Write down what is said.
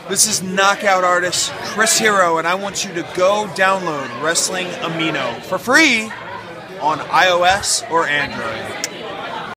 This is knockout artist Chris Hero, and I want you to go download Wrestling Amino for free on iOS or Android.